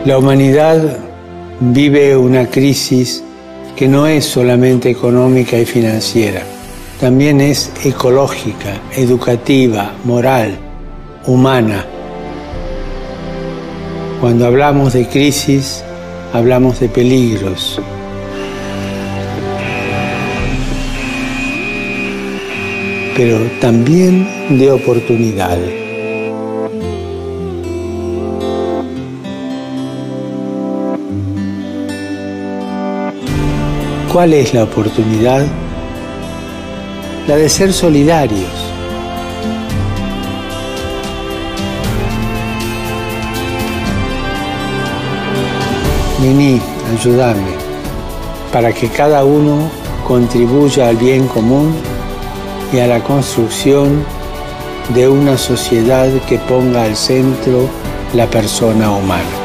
La humanidad vive una crisis que no es solamente económica y financiera, también es ecológica, educativa, moral, humana. Cuando hablamos de crisis, hablamos de peligros. Pero también de oportunidad. ¿Cuál es la oportunidad? La de ser solidarios. Vení, ayúdame, para que cada uno contribuya al bien común y a la construcción de una sociedad que ponga al centro la persona humana.